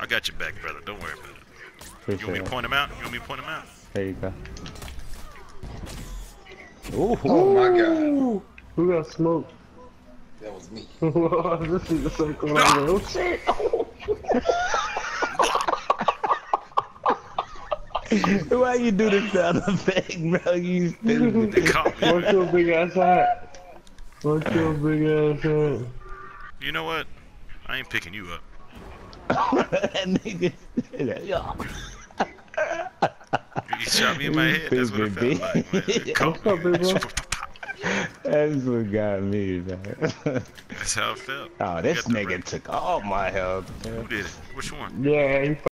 I got your back, brother. Don't worry about it. Appreciate You want me to point him out? You want me to point him out? There you go. Ooh, Oh my god. Who got smoked? That was me. This is the circle. Oh shit! Why you do the sound effect, bro? You stupid. They caught me. What's your big ass hat? What's your big ass hat? You know what? I ain't picking you up. That nigga. You shot me in my head. That's what it felt like, man. It caught What's up, big me. bro? That's what got me, man. That's how it felt. Oh, this Got the nigga ring. took all my health, man. Who did it? Which one? Yeah, you